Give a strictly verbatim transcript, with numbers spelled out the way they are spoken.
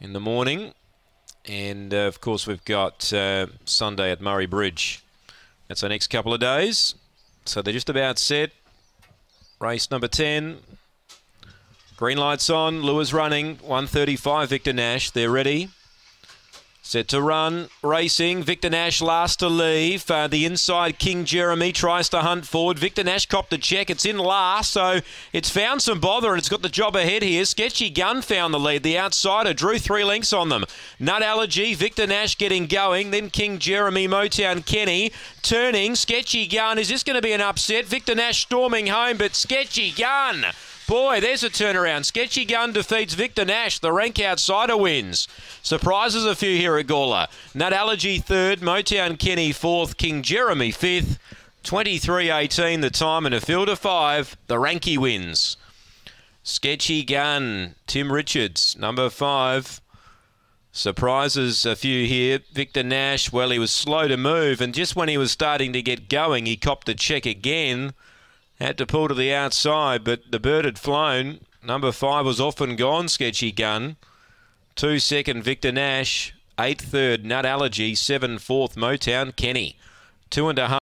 in the morning. And, uh, of course, we've got uh, Sunday at Murray Bridge. That's our next couple of days. So they're just about set. Race number ten. Green lights on. Lures running. one thirty-five, Victor Nash. They're ready. Set to run, racing. Victor Nash last to leave. Uh, the inside King Jeremy tries to hunt forward. Victor Nash copped the check. It's in last, so it's found some bother and it's got the job ahead here. Sketchy Gun found the lead. The outsider drew three lengths on them. Nut Allergy, Victor Nash getting going. Then King Jeremy, Motown Kenny turning. Sketchy Gun. Is this going to be an upset? Victor Nash storming home, but Sketchy Gun. Boy, there's a turnaround. Sketchy Gun defeats Victor Nash. The rank outsider wins. Surprises a few here at Gawler. Nut Allergy third, Motown Kenny fourth, King Jeremy fifth. twenty-three eighteen the time and a field of five. The Ranky wins. Sketchy Gun, Tim Richards, number five. Surprises a few here. Victor Nash, well, he was slow to move, and just when he was starting to get going, he copped a check again. Had to pull to the outside, but the bird had flown. Number five was off and gone, Sketchy Gun. Two second, Victor Nash. Eight third, Nut Allergy. Seven fourth, Motown Kenny. Two and a half.